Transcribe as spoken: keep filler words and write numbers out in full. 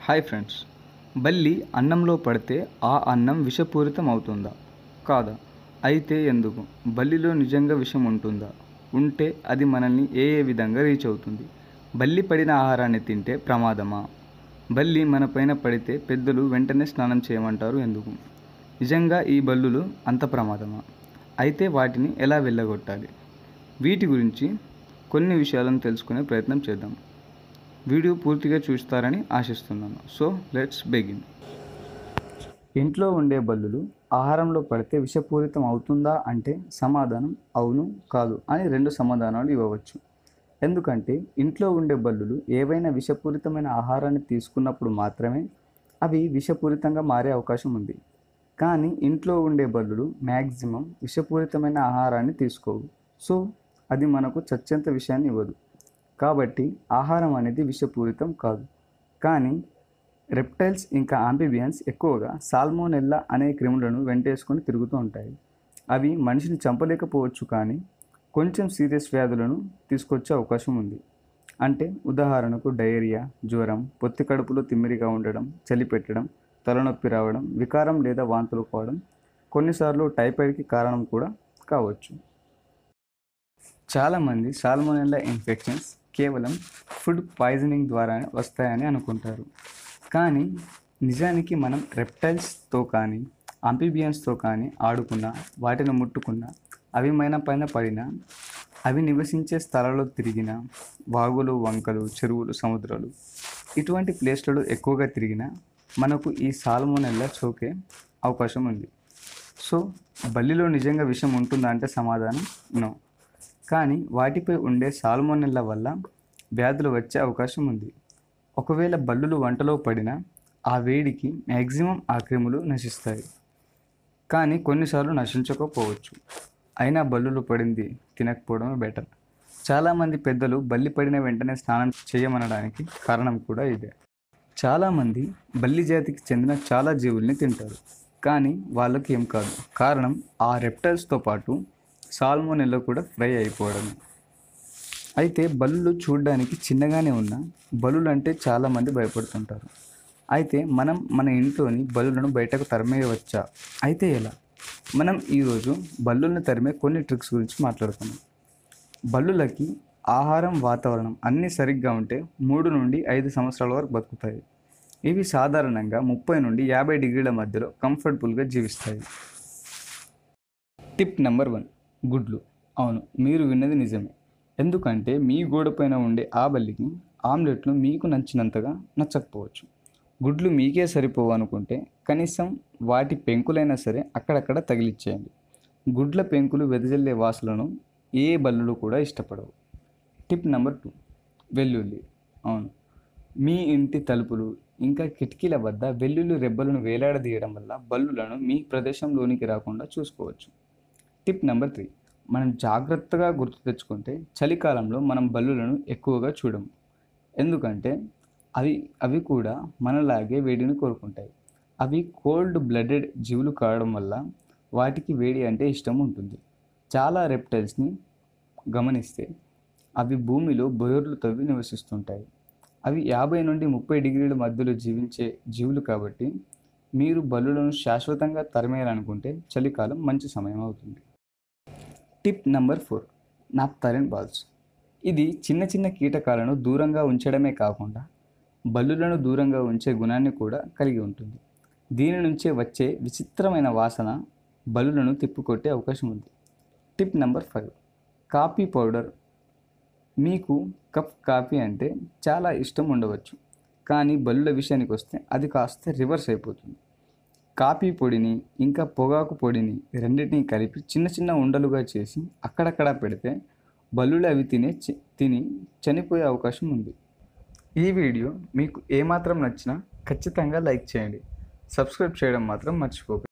Hi friends, బల్లి అన్నంలో పడితే ఆ అన్నం విషపూరితం అవుతుందా? కాదా? అయితే ఎందుకు? బల్లిలో నిజంగా విషం ఉంటుందా? ఉంటే అది మనల్ని ఏ ఏ విధంగా రీచ్ అవుతుంది? బల్లి పడిన ఆహారాన్ని తింటే ప్రమాదమా? బల్లి మన పైన పడితే పెద్దలు వెంటనే స్నానం చేయమంటారు ఎందుకు? నిజంగా ఈ బల్లులు అంత ప్రమాదమా? అయితే వాటిని ఎలా వెళ్ళగొట్టాలి? వీటి గురించి కొన్ని విషయాలను తెలుసుకునే ప్రయత్నం చేద్దాం. వీడియో పూర్తిగా చూస్తారని ఆశిస్తున్నాను. So let's begin. ఇంట్లో ఉండే బల్లులు ఆహారంలో పడితే విషపూరితం అవుతుందా అంటే సమాధానం అవును, కాదు అని రెండు సమాధానాలు ఇవ్వవచ్చు. ఎందుకంటే ఇంట్లో ఉండే బల్లులు ఏవైనా విషపూరితమైన ఆహారాన్ని తీసుకున్నప్పుడు మాత్రమే అవి విషపూరితంగా మారే అవకాశం ఉంది. కానీ ఇంట్లో ఉండే బల్లులు మ్యాక్సిమం విషపూరితమైన ఆహారాన్ని తీసుకోవు. సో అది మనకు చచ్చేంత విషయాన్ని ఇవ్వదు. కాబట్టి ఆహారం అనేది విషపూరితం కాదు. కానీ రెప్టైల్స్ ఇంకా ఆంఫిబియన్స్ ఎక్కువగా సాల్మోనెల్లా అనే క్రిములను వెంటేసుకొని తిరుగుతూ ఉంటాయి. అవి మనిషిని చంపలేకపోవచ్చు, కానీ కొంచెం సీరియస్ వ్యాధులను తీసుకొచ్చే అవకాశం ఉంది. అంటే ఉదాహరణకు డయేరియా, జ్వరం, పొత్తి కడుపులో తిమ్మిరిగా ఉండడం, చలి పెట్టడం, తలనొప్పి రావడం, వికారం లేదా వాంతులు కావడం, కొన్నిసార్లు టైఫాయిడ్కి కారణం కూడా కావచ్చు. చాలామంది సాల్మోనెల్లా ఇన్ఫెక్షన్స్ కేవలం ఫుడ్ పాయిజనింగ్ ద్వారా వస్తాయని అనుకుంటారు. కానీ నిజానికి మనం రెప్టైల్స్తో కానీ ఆంఫిబియన్స్తో కానీ ఆడుకున్నా, వాటిని ముట్టుకున్నా, అవి మన పైన పడినా, అవి నివసించే స్థలాల్లో తిరిగిన, వాగులు, వంకలు, చెరువులు, సముద్రాలు ఇటువంటి ప్లేస్లలో ఎక్కువగా తిరిగినా మనకు ఈ సాల్మోనెల్లా సోకే అవకాశం ఉంది. సో బల్లిలో నిజంగా విషం ఉంటుందా అంటే సమాధానం నో. కానీ వాటిపై ఉండే సాల్మోనెల్లా వల్ల వ్యాధులు వచ్చే అవకాశం ఉంది. ఒకవేళ బల్లులు వంటలో పడినా ఆ వేడికి మ్యాక్సిమం ఆ క్రిములు నశిస్తాయి. కానీ కొన్నిసార్లు నశించకపోవచ్చు. అయినా బల్లులు పడింది తినకపోవడమే బెటర్. చాలామంది పెద్దలు బల్లి పడిన వెంటనే స్నానం చేయమనడానికి కారణం కూడా ఇదే. చాలామంది బల్లి జాతికి చెందిన చాలా జీవుల్ని తింటారు, కానీ వాళ్ళకి ఏం కాదు. కారణం ఆ రెప్టైల్స్తో పాటు సాల్మోనెల్లా కూడా ఫ్రై అయిపోవడమే. అయితే బల్లులు చూడడానికి చిన్నగానే ఉన్న బల్లులు అంటే చాలామంది భయపడుతుంటారు. అయితే మనం మన ఇంట్లోని బల్లులను బయటకు తరిమేయవచ్చా? అయితే ఎలా? మనం ఈరోజు బల్లులను తరిమే కొన్ని ట్రిక్స్ గురించి మాట్లాడుకుందాం. బల్లులకి ఆహారం, వాతావరణం అన్నీ సరిగ్గా ఉంటే మూడు నుండి ఐదు సంవత్సరాల వరకు బతుకుతాయి. ఇవి సాధారణంగా ముప్పై నుండి యాభై డిగ్రీల మధ్యలో కంఫర్టబుల్గా జీవిస్తాయి. టిప్ నెంబర్ వన్, గుడ్లు. అవును, మీరు విన్నది నిజమే. ఎందుకంటే మీ గోడపైన ఉండే ఆ బల్లికి ఆమ్లెట్లు మీకు నచ్చినంతగా నచ్చకపోవచ్చు. గుడ్లు మీకే సరిపోవు అనుకుంటే కనీసం వాటి పెంకులైనా సరే అక్కడక్కడ తగిలిచ్చేయండి. గుడ్ల పెంకులు వెదజల్లే వాసనలను ఏ బల్లులు కూడా ఇష్టపడవు. టిప్ నెంబర్ టూ, వెల్లుల్లి. అవును, మీ ఇంటి తలుపులు ఇంకా కిటికీల వద్ద వెల్లుల్లి రెబ్బలను వేలాడదీయడం వల్ల బల్లులను మీ ప్రదేశంలోనికి రాకుండా చూసుకోవచ్చు. టిప్ నెంబర్ త్రీ, మనం జాగ్రత్తగా గుర్తు తెచ్చుకుంటే చలికాలంలో మనం బల్లులను ఎక్కువగా చూడము. ఎందుకంటే అవి అవి కూడా మనలాగే వేడిని కోరుకుంటాయి. అవి కోల్డ్ బ్లడెడ్ జీవులు కావడం వల్ల వాటికి వేడి అంటే ఇష్టం ఉంటుంది. చాలా రెప్టైల్స్ని గమనిస్తే అవి భూమిలో బొయర్లు తవ్వి నివసిస్తుంటాయి. అవి యాభై నుండి ముప్పై డిగ్రీల మధ్యలో జీవించే జీవులు కాబట్టి మీరు బల్లులను శాశ్వతంగా తరిమేయాలనుకుంటే చలికాలం మంచి సమయం అవుతుంది. Tip number four, naphthalene balls. ఇది చిన్న చిన్న కీటకాలను దూరంగా ఉంచడమే కాకుండా బల్లులను దూరంగా ఉంచే గుణాన్ని కూడా కలిగి ఉంటుంది. దీని నుంచే వచ్చే విచిత్రమైన వాసన బల్లులను తిప్పికొట్టే అవకాశం ఉంది. Tip number five, coffee powder. మీకు కప్ కాఫీ అంటే చాలా ఇష్టం ఉండవచ్చు, కానీ బల్లుల విషయానికి వస్తే అది కాస్త రివర్స్ అయిపోతుంది. కాఫీ పొడిని ఇంకా పొగాకు పొడిని రెండింటిని కలిపి చిన్న చిన్న ఉండలుగా చేసి అక్కడక్కడ పెడితే బల్లులు అవి తినే తిని చనిపోయే అవకాశం ఉంది. ఈ వీడియో మీకు ఏమాత్రం నచ్చినా ఖచ్చితంగా లైక్ చేయండి. సబ్స్క్రైబ్ చేయడం మాత్రం మర్చిపోకండి.